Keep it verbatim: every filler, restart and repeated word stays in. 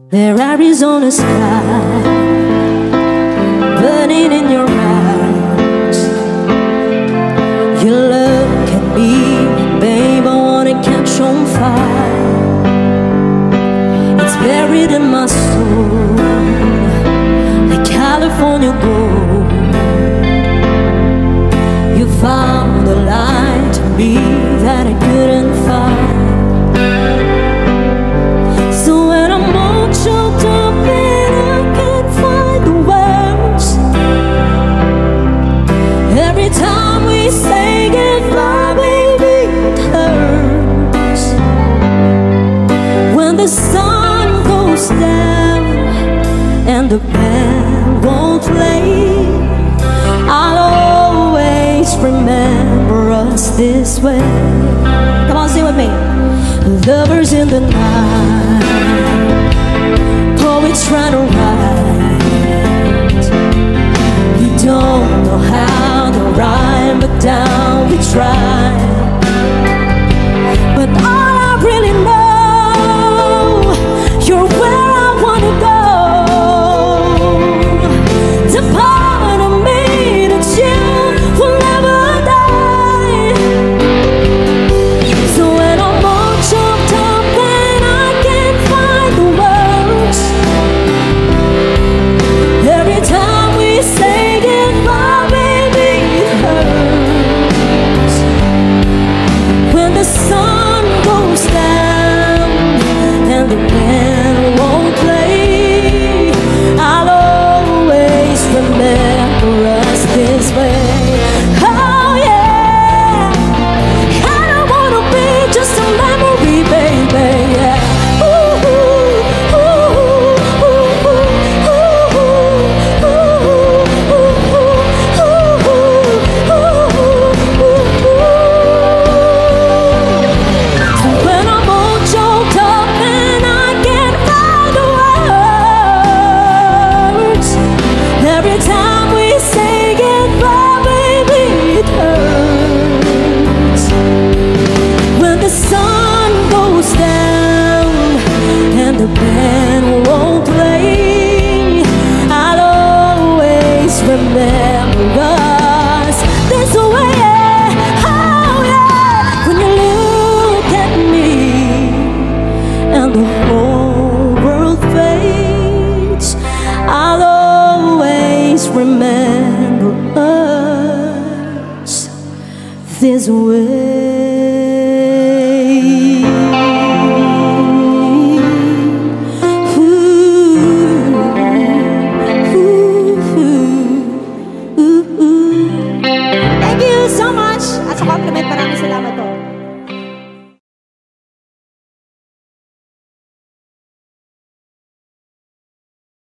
Their Arizona sky burning in your eyes. You look at me, babe, I wanna catch on fire. It's buried in my soul like California gold. You found a light to me that I couldn't find. So when I'm all choked up and I can't find the words, every time we say goodbye, baby, it hurts. When the sun goes down and the band won't play, I'll always remember us this way. Come on, sing with me. Lovers in the night, poets trying to write. We don't know how to rhyme, but down we try. But all I really know, you're where I wanna go. The part of me that you will never die. So when I'm all choked up and I can't find the words, every time we say goodbye, baby, it hurts. When the sun goes down and the band won't play, I'll always remember us this way. Oh yeah, I don't wanna be just a memory, baby. Yeah. Ooh, ooh, ooh, ooh, ooh, ooh, ooh, ooh, ooh, ooh. So when I'm all choked up and I can't find the words, every time we say goodbye, baby, it hurts. When the sun goes down and the band won't play, I'll always remember us this way. Oh yeah, when you look at me and the whole world fades, I'll always remember us this way. Ooh, ooh, ooh, ooh. Thank you so much. At sa compliment, maraming salamat po.